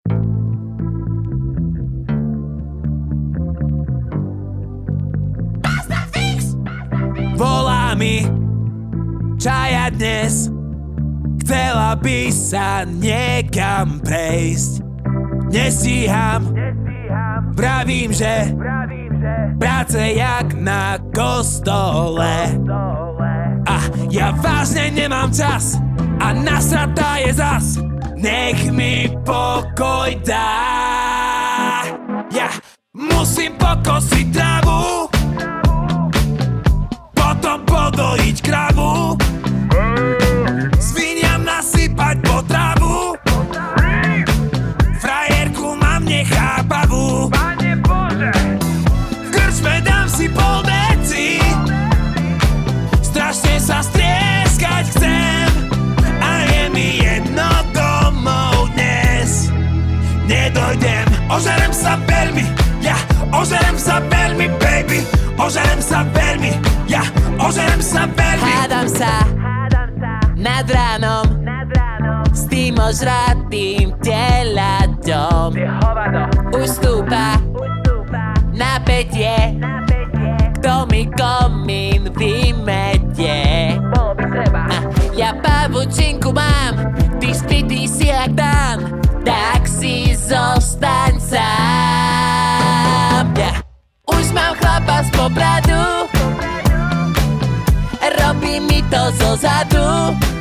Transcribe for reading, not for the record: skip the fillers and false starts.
Volá mi čaja dnes, chcela by sa niekam prejsť. Nestíham, pravím, že práce jak na kostole. A ja vážne nemám čas a nasratá je zas, nech mi pokoj dá. Ja musím pokosiť trávu, potom podojiť kravu, sviniam nasypať potravu, frajerku mám nechápavú. V krčme dám si pol deci, strašne sa strieskať chcem a je mi jedno domov dnes nedojdem. Ožerem sa veľmi, ja ožerem sa veľmi, baby. Ožerem sa veľmi, ja ožerem sa veľmi. Hádam sa nad ránom s tým ožratým teľaďom. Už stúpa napätie, kto mi komín vymetie. Ja pavučinku mám, ty spitý si jak tam, tak si zostaň sám. Už mám chlapa z Popradu, robí mi to zo zadu.